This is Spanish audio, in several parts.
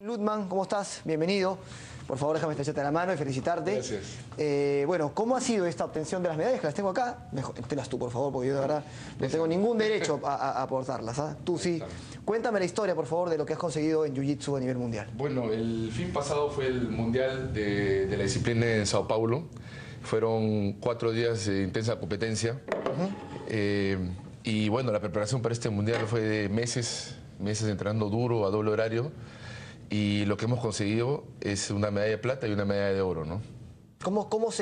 Lutman, ¿cómo estás? Bienvenido. Por favor, déjame estrecharte la mano y felicitarte. Gracias. Bueno, ¿cómo ha sido esta obtención de las medallas? Que las tengo acá. Tenlas tú, por favor, porque yo de verdad no tengo ningún derecho a aportarlas. ¿Ah? Tú sí. Cuéntame la historia, por favor, de lo que has conseguido en Jiu-Jitsu a nivel mundial. Bueno, el fin pasado fue el Mundial de la disciplina en Sao Paulo. Fueron 4 días de intensa competencia. Y bueno, la preparación para este Mundial fue de meses entrenando duro, a doble horario. Y lo que hemos conseguido es una medalla de plata y una medalla de oro, ¿no? Vamos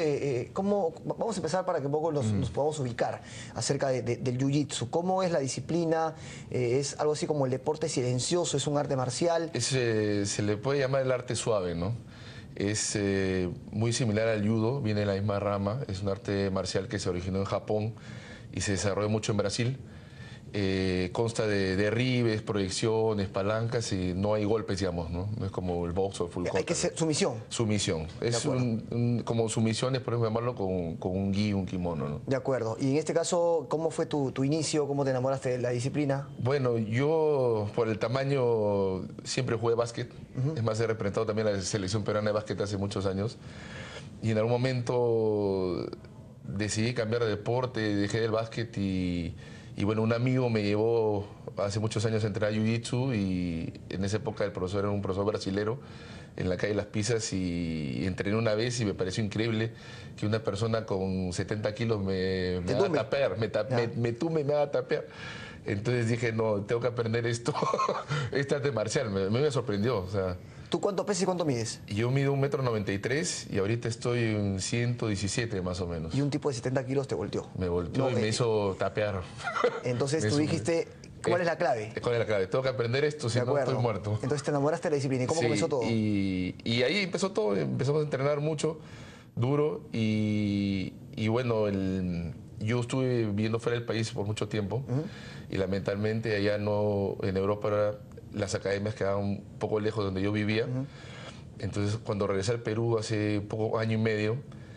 a empezar para que un poco nos podamos ubicar acerca del Jiu-Jitsu. ¿Cómo es la disciplina? ¿Es algo así como el deporte silencioso? ¿Es un arte marcial? Se le puede llamar el arte suave, ¿no? Es muy similar al judo, viene de la misma rama. Es un arte marcial que se originó en Japón y se desarrolló mucho en Brasil. Consta de derribes, proyecciones, palancas y no hay golpes, digamos, ¿no? No es como el box o el full contact. Hay que ser sumisión. Sumisión. Es como sumisiones, por ejemplo, llamarlo con un gi, un kimono, ¿no? De acuerdo. Y en este caso, ¿cómo fue tu inicio? ¿Cómo te enamoraste de la disciplina? Bueno, yo por el tamaño siempre jugué básquet. Es más, he representado también a la selección peruana de básquet hace muchos años. Y en algún momento decidí cambiar de deporte, dejé el básquet y bueno, un amigo me llevó hace muchos años a entrenar Jiu-Jitsu y en esa época el profesor era un profesor brasilero en la calle Las Pisas y entrené una vez y me pareció increíble que una persona con 70 kilos me haga tapear, me haga tapear. Entonces dije, no, tengo que aprender esto, este arte marcial, me sorprendió, o sea. ¿Tú cuánto pesas y cuánto mides? Yo mido 1,93 m y ahorita estoy en 117 más o menos. Y un tipo de 70 kilos te volteó. Me volteó y me hizo tapear. Entonces tú dijiste, ¿cuál es la clave? ¿Cuál es la clave? Tengo que aprender esto, si no estoy muerto. Entonces te enamoraste de la disciplina. ¿Y cómo comenzó todo? Y ahí empezó todo, empezamos a entrenar mucho, duro y bueno, yo estuve viviendo fuera del país por mucho tiempo y lamentablemente allá no, en Europa las academias quedaban un poco lejos de donde yo vivía. Entonces cuando regresé al Perú hace año y medio,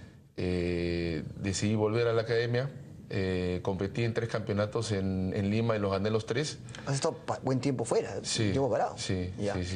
decidí volver a la academia. Competí en 3 campeonatos en Lima y los gané los 3. ¿Has estado buen tiempo fuera? Sí, tiempo parado. Sí.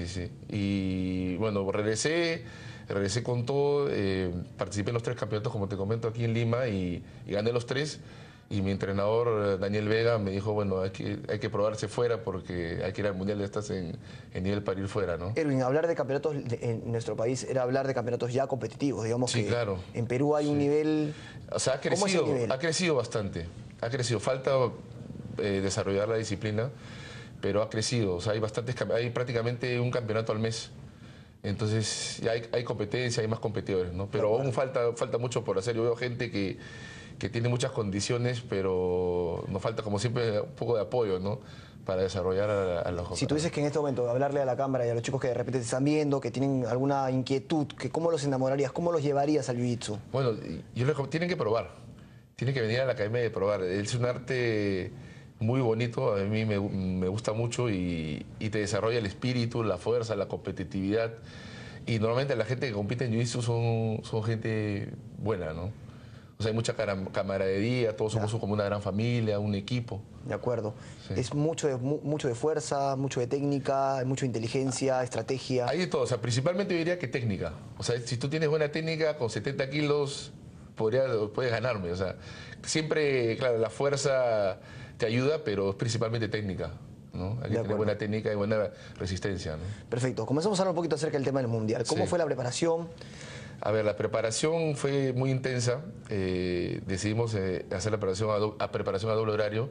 Y bueno, regresé con todo, participé en los 3 campeonatos, como te comento, aquí en Lima y gané los 3. Y mi entrenador, Daniel Vega, me dijo, bueno, hay que probarse fuera porque hay que ir al Mundial, estás en nivel para ir fuera, ¿no? Erwin, hablar de campeonatos en nuestro país era hablar de campeonatos ya competitivos, digamos que claro. En Perú hay un nivel... O sea, ha crecido bastante, ha crecido. Falta desarrollar la disciplina, pero ha crecido. O sea, hay prácticamente un campeonato al mes. Entonces ya hay competencia, hay más competidores, ¿no? Pero aún falta mucho por hacer. Yo veo gente que tiene muchas condiciones, pero nos falta, como siempre, un poco de apoyo, ¿no? Para desarrollar a los jóvenes. Si tú dices que en este momento hablarle a la cámara y a los chicos que de repente te están viendo, que tienen alguna inquietud, que ¿cómo los enamorarías? ¿Cómo los llevarías al Jiu-Jitsu? Bueno, tienen que probar. Tienen que venir a la academia y probar. Es un arte muy bonito, a mí me gusta mucho y te desarrolla el espíritu, la fuerza, la competitividad. Y normalmente la gente que compite en Jiu-Jitsu son gente buena, ¿no? O sea, hay mucha camaradería, todos somos como una gran familia, un equipo. De acuerdo. Sí. Es mucho de fuerza, mucho de técnica, mucho de inteligencia, estrategia. Hay de todo, o sea, principalmente yo diría que técnica. O sea, si tú tienes buena técnica, con 70 kilos puedes ganarme. O sea, siempre, claro, la fuerza te ayuda, pero es principalmente técnica, ¿no? Hay que tener buena técnica y buena resistencia, ¿no? Perfecto. Comenzamos a hablar un poquito acerca del tema del Mundial. ¿Cómo fue la preparación? A ver, la preparación fue muy intensa. Decidimos hacer la preparación a doble horario.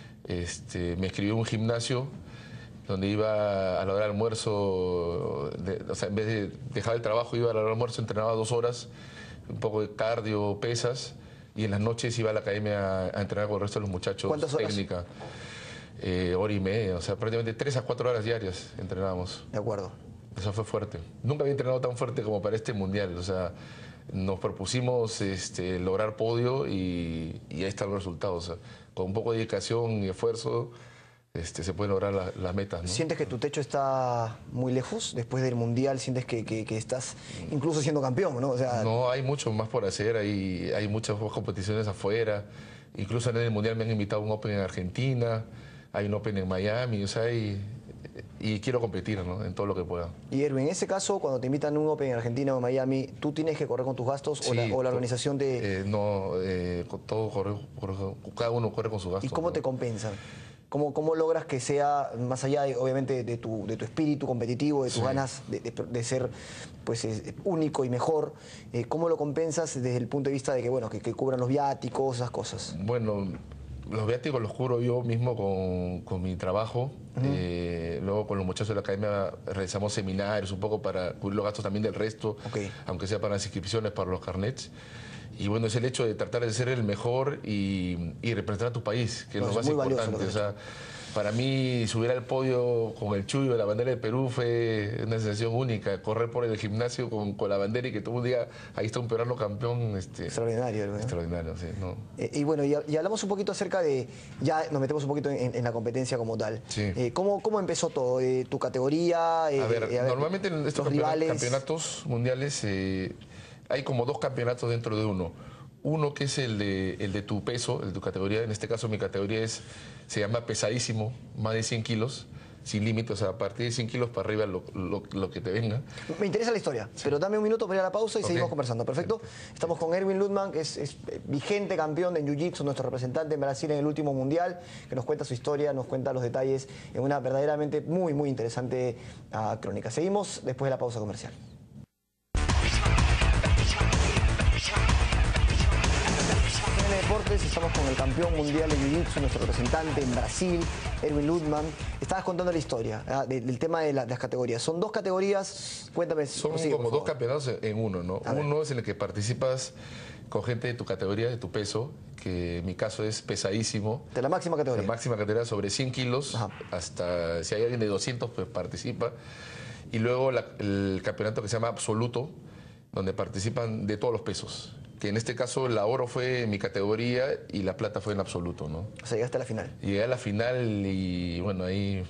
Me inscribí en un gimnasio donde iba a la hora del almuerzo, o sea, en vez de dejar el trabajo, iba a la hora del almuerzo, entrenaba 2 horas, un poco de cardio, pesas, y en las noches iba a la academia a entrenar con el resto de los muchachos. ¿Cuántas horas? Técnica. Hora y media, o sea, prácticamente 3 a 4 horas diarias entrenábamos. De acuerdo. Eso fue fuerte. Nunca había entrenado tan fuerte como para este Mundial. O sea, nos propusimos lograr podio y ahí están los resultados. O sea, con un poco de dedicación y esfuerzo se pueden lograr las metas, ¿no? ¿Sientes que tu techo está muy lejos después del Mundial? ¿Sientes que estás incluso siendo campeón, ¿no? O sea... No, hay mucho más por hacer. Hay muchas competiciones afuera. Incluso en el Mundial me han invitado a un Open en Argentina. Hay un Open en Miami. O sea, y quiero competir, ¿no? En todo lo que pueda. Y Erwin, en ese caso, cuando te invitan a un Open en Argentina o en Miami, ¿tú tienes que correr con tus gastos Sí, o la organización de...? no, todo cada uno corre con su gasto. ¿Y cómo ¿no? te compensan? ¿Cómo logras que sea, más allá obviamente de tu espíritu competitivo, de tus ganas de ser pues, único y mejor, cómo lo compensas desde el punto de vista de que, bueno, que cubran los viáticos, esas cosas? Bueno, los viáticos los cubro yo mismo con mi trabajo. Luego con los muchachos de la academia realizamos seminarios un poco para cubrir los gastos también del resto, aunque sea para las inscripciones, para los carnets. Y bueno, es el hecho de tratar de ser el mejor y representar a tu país, que es lo más importante. O sea, para mí subir al podio con el chullo de la bandera de Perú fue una sensación única. Correr por el gimnasio con la bandera y que todo un día ahí está un peruano campeón. Extraordinario. ¿No? Extraordinario, sí. ¿No? Y bueno, y hablamos un poquito acerca de, ya nos metemos un poquito en la competencia como tal. Sí. ¿Cómo empezó todo? ¿Tu categoría? A ver, normalmente en estos campeonatos mundiales hay como dos campeonatos dentro de uno. Uno que es el de tu peso, el de tu categoría. En este caso mi categoría se llama pesadísimo, más de 100 kilos, sin límite. O sea, a partir de 100 kilos para arriba lo que te venga. Me interesa la historia, pero dame un minuto para ir a la pausa y seguimos conversando. Perfecto. Estamos con Erwin Lundman, que es vigente campeón de Jiu-Jitsu, nuestro representante en Brasil en el último mundial, que nos cuenta su historia, nos cuenta los detalles en una verdaderamente muy, muy interesante crónica. Seguimos después de la pausa comercial. Deportes, estamos con el campeón mundial de Jiu-Jitsu, nuestro representante en Brasil, Erwin Lundman. Estabas contando la historia del tema de las categorías. Son dos categorías, cuéntame. Son como dos campeonatos en uno, ¿no? Uno es en el que participas con gente de tu categoría, de tu peso, que en mi caso es pesadísimo. De la máxima categoría. La máxima categoría sobre 100 kilos, hasta si hay alguien de 200, pues participa. Y luego el campeonato que se llama absoluto, donde participan de todos los pesos. Que en este caso la oro fue en mi categoría y la plata fue en absoluto, ¿no? O sea, llegaste a la final. Llegué a la final y bueno, ahí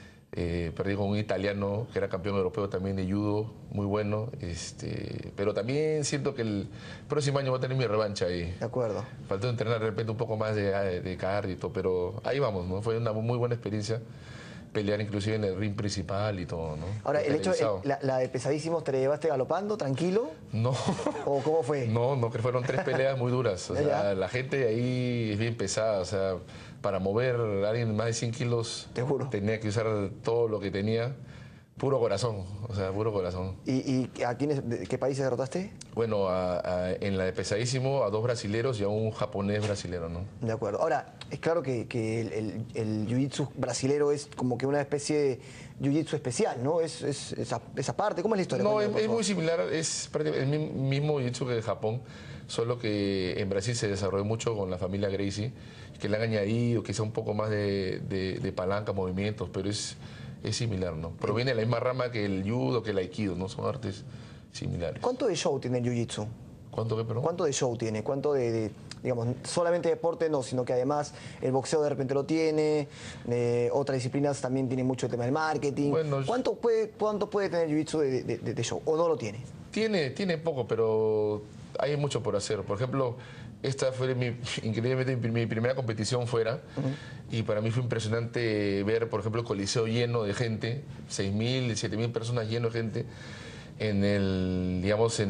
perdí con un italiano que era campeón europeo también de judo, muy bueno. Pero también siento que el próximo año voy a tener mi revancha ahí. De acuerdo. Faltó entrenar de repente un poco más de cardio y todo, pero ahí vamos, ¿no? Fue una muy buena experiencia. Pelear inclusive en el ring principal y todo, ¿no? Ahora, el hecho, la de pesadísimos, ¿te la llevaste galopando, tranquilo? No. ¿O cómo fue? No, que fueron 3 peleas muy duras. O sea, la gente ahí es bien pesada. O sea, para mover a alguien más de 100 kilos, te juro, tenía que usar todo lo que tenía. Puro corazón, o sea, puro corazón. ¿Y a qué países derrotaste? Bueno, en la de pesadísimo a 2 brasileros y a un japonés brasilero, ¿no? De acuerdo. Ahora, es claro que el jiu-jitsu brasilero es como que una especie de jiu-jitsu especial, ¿no? Es esa parte. ¿Cómo es la historia? No, es muy similar, es el mismo jiu-jitsu que de Japón, solo que en Brasil se desarrolló mucho con la familia Gracie, que le han añadido quizá un poco más de palanca, movimientos, pero es similar, ¿no? Proviene de la misma rama que el judo, que el aikido, ¿no? Son artes similares. ¿Cuánto de show tiene el jiu-jitsu? ¿Cuánto qué, perdón? ¿Cuánto de show tiene? ¿Cuánto digamos, solamente deporte no, sino que además el boxeo de repente lo tiene, otras disciplinas también tienen mucho el tema del marketing? Bueno, ¿Cuánto puede tener el jiu-jitsu de show? ¿O no lo tiene? Tiene poco, pero hay mucho por hacer. Por ejemplo, esta fue increíblemente mi primera competición fuera y para mí fue impresionante ver, por ejemplo, el Coliseo lleno de gente, 6.000, 7.000 personas lleno de gente. En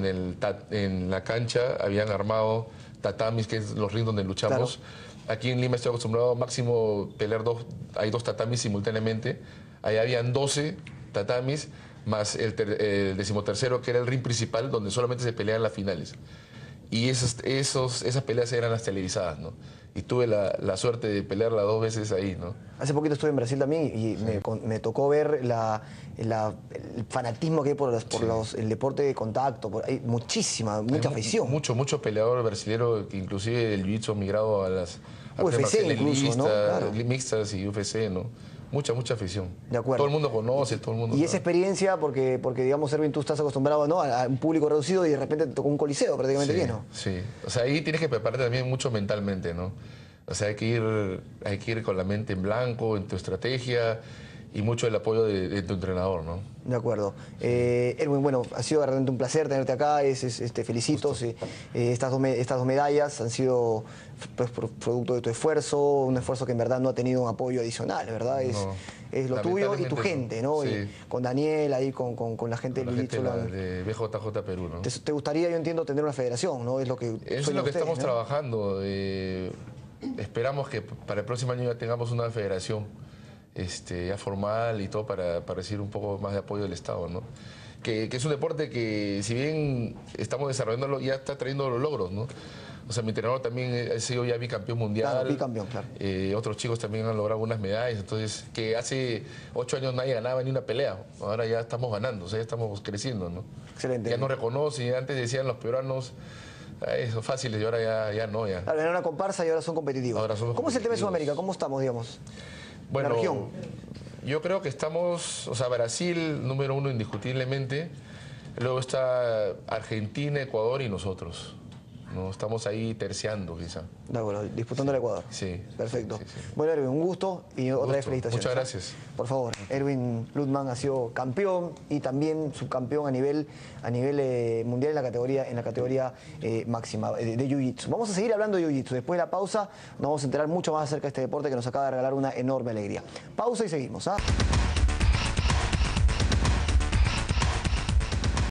la cancha habían armado tatamis, que es los rings donde luchamos. Claro. Aquí en Lima estoy acostumbrado máximo pelear hay 2 tatamis simultáneamente. Ahí habían 12 tatamis más el 13º, que era el ring principal, donde solamente se peleaban las finales. Y esas peleas eran las televisadas, ¿no? Y tuve la suerte de pelearla 2 veces ahí, ¿no? Hace poquito estuve en Brasil también y me tocó ver el fanatismo que hay por el deporte de contacto. Hay mucha afición. Mucho peleador brasilero, que inclusive el jiu-jitsu ha migrado a las UFC incluso, ¿no? Claro. Mixtas y UFC, ¿no? Mucha afición. De acuerdo. Todo el mundo conoce, todo el mundo. Y esa experiencia, porque digamos, Erwin, tú estás acostumbrado, ¿no?, a un público reducido y de repente te tocó un coliseo prácticamente lleno. Sí. O sea, ahí tienes que prepararte también mucho mentalmente, ¿no? O sea, hay que ir con la mente en blanco, en tu estrategia y mucho el apoyo de tu entrenador, ¿no? De acuerdo. Erwin, bueno, ha sido realmente un placer tenerte acá, te felicito. Estas dos medallas han sido pues, producto de tu esfuerzo, un esfuerzo que en verdad no ha tenido un apoyo adicional, ¿verdad? es lo tuyo y tu Lamentablemente gente, ¿no? sí. Y con Daniel, ahí con la gente Con del la gente Jiu-Jitsu. de BJJ Perú, ¿no? Te gustaría, yo entiendo, tener una federación, ¿no? Es lo que Eso es sueñan lo que ustedes, estamos ¿no? trabajando. Esperamos que para el próximo año ya tengamos una federación ya formal y todo para recibir un poco más de apoyo del Estado, ¿no? Que es un deporte que, si bien estamos desarrollándolo, ya está trayendo los logros, ¿no? O sea, mi entrenador también ha sido ya bicampeón mundial. Claro, bicampeón, claro. Otros chicos también han logrado unas medallas. Entonces, que hace 8 años nadie ganaba ni una pelea. Ahora ya estamos ganando, o sea, ya estamos creciendo, ¿no? Excelente. Ya nos reconocen. Antes decían los peruanos, son fáciles, y ahora ya no, ya. Claro, era una comparsa y ahora son competitivos. Ahora somos ¿Cómo es el tema de competitivos. Sudamérica? ¿Cómo estamos, digamos? Bueno, la región. Yo creo que estamos, o sea, Brasil, número 1 indiscutiblemente. Luego está Argentina, Ecuador y nosotros. ¿No? Estamos ahí terciando, quizá. De acuerdo, disputando el Ecuador. Sí. Perfecto. Sí, sí. Bueno, Erwin, un gusto y otra vez felicitaciones. Muchas gracias. Por favor, Erwin Lundman ha sido campeón y también subcampeón a nivel mundial en la categoría máxima de Jiu-Jitsu. Vamos a seguir hablando de Jiu-Jitsu. Después de la pausa nos vamos a enterar mucho más acerca de este deporte que nos acaba de regalar una enorme alegría. Pausa y seguimos, ¿ah?